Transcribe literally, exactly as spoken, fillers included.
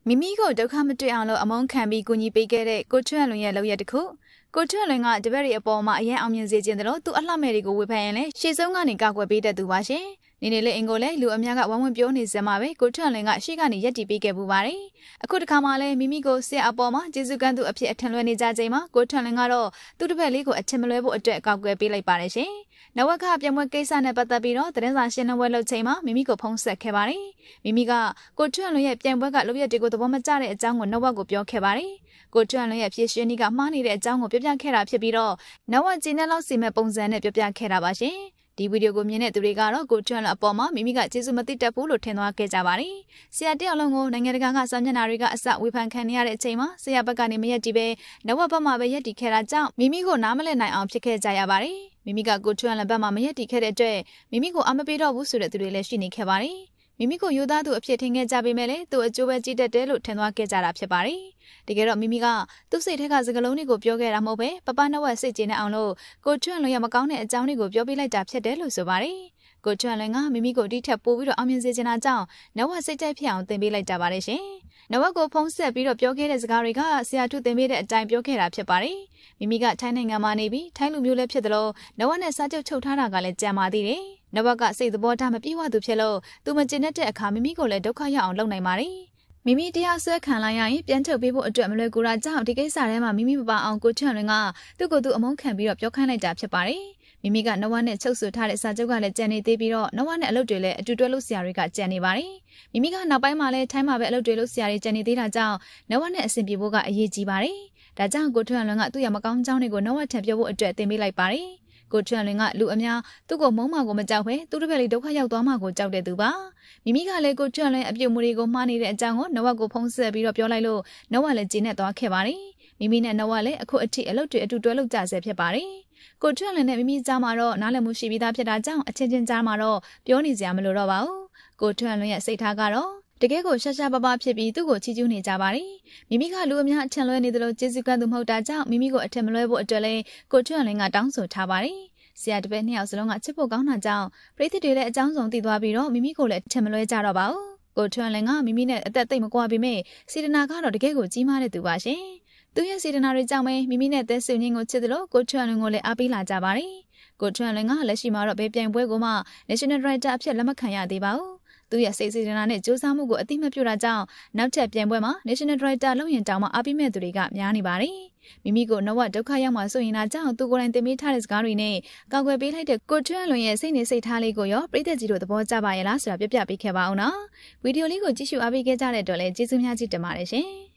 မိမိကိုဒုက္ခမတွေ့အောင်လို့အမုန်းခံပြီးကူညီပေးခဲ့တဲ့ကိုချွတ်လွန်ရဲ့လုပ်ရတခုကိုချွတ်လွန်ကတပည့်တွေအပေါ်မှာအရင်အောင်မြင်စေခြင်းတို့သူအလှမဲ့တွေကိုဝေဖန်ရင်လည်းရှေ့ဆုံးကနေကောက်ွယ်ပေးတတ်သူပါရှင်နေနေလေးအင်ကိုလည်းလူအများကဝမ်းဝန်းပြောနေစမှာပဲကိုချွတ်လွန်ကရှေ့ကနေရက်တီပေးခဲ့ပူပါတယ်အခုတခါမှလည်းမိမိကိုဆရာအပေါ်မှာကျေးဇူးကမ်းသူအဖြစ်အထင်လွဲနေကြချိန်မှာကိုချွတ်လွန်ကတော့သူ့တပည့်လေးကိုအထင်မလွဲဖို့အတွက်ကောက်ွယ်ပေးလိုက်ပါတယ်ရှင်နဝကပြမွဲကိစ္စနဲ့ပတ်သက်ပြီးတော့သတင်းစာရှင်းလင်းပွဲလုပ်ချိန်မှာမိမိကိုဖုံးဆက်ခဲ့ပါတယ်မိမိကကိုချွတ်လွန်ရဲ့ပြန်ပွဲကလုပ်ရက်တွေကိုသဘောမကျတဲ့အကြောင်းကိုနဝကိုပြောခဲ့ပါတယ်ကိုချွတ်လွန်ရဲ့ဖြည့်ရှင်နီကမှားနေတဲ့အကြောင်းကိုပြောပြခဲ့တာဖြစ်ပြီးတော့နဝကျင်းနဲ့လောက်စီမဲ့ပုံစံနဲ့ပြောပြခဲ့တာပါရှင်ဒီဗီဒီယိုကိုမြင်တဲ့သူတွေကတော့ကိုချွတ်လွန်အပေါ်မှာမိမိကကျေးဇူးမသိတတ်ဘူးလို့ထင်သွားခဲ့ကြပါတယ်ဆရာတယောက်လုံးကိုနိုင်ငံတကာကစာမျက်နှာတွေကအစဝေဖန်ခံနေရတဲ့အချိန်မှာဆရာဘက်ကနေမရက်တီးပဲနဝဘက်မှာပဲရက်တီးခဲ့တာကြောင့်မိမိကိုနားမလည်နိုင်အောင်ဖြစ်ခဲ့ကြရပါတယ်မိမိကကိုချွတ်လွန်ဘက်မှာမရက်တီးခဲ့တဲ့အတွက်မိမိကိုအမပေးတော့ဘူးဆိုတဲ့သူတွေလည်းရှိနေခဲ့ပါတယ်မိမိကိုယူသားသူအဖြစ်ထင်ခဲ့ကြပေမဲ့လည်းသူ့အကျိုးပဲကြည့်တတ်တယ်လို့ထင်သွားခဲ့ကြတာဖြစ်ပါတယ်။တကယ်တော့မိမိကသူ့စိတ်ထဲကစကားလုံးတွေကိုပြောခဲ့တာမဟုတ်ပဲပပနဝက်စိတ်ကျေနပ်အောင်လို့ကိုချွတ်လွန်ရဲ့မကောင်းတဲ့အကြောင်းတွေကိုပြောပြလိုက်တာဖြစ်တယ်လို့ဆိုပါတယ်။ကိုချွတ်လွန်ကမိမိကိုဒီထက်ပိုပြီးတော့အောင်မြင်စေချင်တာကြောင့်နဝက်စိတ်တိုက်ဖြစ်အောင်သင်ပေးလိုက်တာပါတယ်ရှင်။နဝက်ကိုဖုံးဆက်ပြီးတော့ပြောခဲ့တဲ့စကားတွေကဆရာထုသင်ပေးတဲ့အတိုင်းပြောခဲ့တာဖြစ်ပါတယ်။မိမိကထိုင်းနိုင်ငံမှာနေပြီးထိုင်းလူမျိုးလည်းဖြစ်တယ်လို့နဝက်နဲ့စာချုပ်ချုပ်ထားတာကလည်းကြံပါသေးတယ်။နဝက်ကစိတ်သဘောထားမပြေဝသူဖြစ်လို့သူမကျင်တဲ့အခါမိမိကိုလည်းဒုက္ခရောက်အောင်လုပ်နိုင်ပါတယ်။မိမိတရားဆွဲခံလိုက်ရရင်ပြန်ထုတ်ပေးဖို့အတွက်မလွယ်ကူတာကြောင့်ဒီကိစ္စထဲမှာမိမိမပါအောင်ကိုချွတ်လွင်ကသူ့ကိုယ်သူအမုန်းခံပြီးတော့ပြောခိုင်းလိုက်တာဖြစ်ပါတယ်။မိမိကနဝနဲ့ချုပ်ဆိုထားတဲ့စာချုပ်ကလည်းကြံနေသေးပြီးတော့နဝနဲ့အလုပ်တွေလည်းအတူတွဲလုပ်ဆရာတွေကကြံနေပါတယ်။မိမိကနောက်ပိုင်းမှာလည်းထိုင်းမှာပဲအလုပ်တွေလုပ်ဆရာတွေကြံနေသေးတာကြောင့်နဝနဲ့အဆင်ပြေဖို့ကအရေးကြီးပါတယ်။ဒါကြောင့်ကိုချွတ်လွင်ကသူ့ရဲ့မကောင်းကြောင်းတွေကိုနဝထံပြောဖို့အတွက်သင်ပေးလိုက်ပါတယ်။ကိုချွတ်လွင်ကလူအများသူ့ကိုမုန်းမှကိုမကြောက်ပဲသူ့တစ်ဖက်လေးဒုက္ခရောက်သွားမှကိုကြောက်တဲ့သူပါမိမိကလည်းကိုချွတ်လွင်အပြုတ်မှုတွေကိုမှားနေတဲ့အကြောင်းကိုနဝက်ကိုဖုံးဆက်ပြီးတော့ပြောလိုက်လို့နဝက်လည်းကျေနပ်သွားခဲ့ပါတယ်မိမိနဲ့နဝက်လည်းအခုအထိအလုပ်တွေအတူတွဲလုပ်ကြဆဲဖြစ်ပါတယ်ကိုချွတ်လွင်နဲ့မိမိကြားမှာတော့နားလည်မှုရှိပြီးသားဖြစ်တာကြောင့်အချင်းချင်းကြားမှာတော့ပြောနေစရာမလိုတော့ပါဘူးကိုချွတ်လွင်ရဲ့စိတ်ထားကတော့တကယ်ကိုရှာရှာပပဖြစ်ပြီးသူ့ကိုချီးကျူးနေကြပါတယ်မိမိကလူအများအထင်လွဲနေသလိုကျေးဇူးကမ်းသူမဟုတ်တာကြောင့်မိမိကိုအထင်မလွဲဖို့အတွက်လည်းကိုချွတ်လွင်ကတောင်းဆိုထားပါတယ်ဆရာတပည့်နှစ်ယောက်စလုံးကချစ်ဖို့ကောင်းတာကြောင့်ပရိသတ်တွေလည်းအကြောင်းစုံသိသွားပြီးတော့မိမိကိုလည်းထင်မလွဲကြတော့ပါဘူးကိုထွန်းလင်ကမိမိနဲ့အသက်သိပ်မကွာပေမဲ့စေတနာကတော့တကယ်ကိုကြီးမားတဲ့သူပါရှင်သူရဲ့စေတနာတွေကြောင့်ပဲမိမိနဲ့သက်ဆွေငင်းကိုချစ်သလိုကိုထွန်းလင်ကိုလည်းအားပေးလာကြပါတယ်ကိုထွန်းလင်ကလက်ရှိမှာတော့ဘေးပြိုင်ပွဲကိုမှ National Director အဖြစ်လက်မခံရသေးပါဘူးသူရဲ့စိတ်စေတနာနဲ့ကြိုးစားမှုကိုအသိမှတ်ပြုတာကြောင့်နောက်ထပ်ပြိုင်ပွဲမှာ National Director လုပ်ရင်တောင်မှအားပေးမဲ့သူတွေကများနေပါတယ်မိမိကိုနဝဒုက္ခရောက်မှဆိုရင်ဒါကြောင့်သူကိုယ်တိုင်တင်ပေးထားတဲ့စကားတွေနဲ့ကောက်ွယ်ပေးလိုက်တဲ့ကိုထွန်းလွင်ရဲ့စိတ်နေစိတ်ထားလေးကိုရောပရိသတ်ကြီးတို့သဘောကျပါရဲ့လားဆိုတာပြပြပေးခဲ့ပါအောင်နော်ဗီဒီယိုလေးကိုကြည့်ရှုအားပေးခဲ့ကြတဲ့အတွက်လည်းကျေးဇူးများကြီးတင်ပါတယ်ရှင်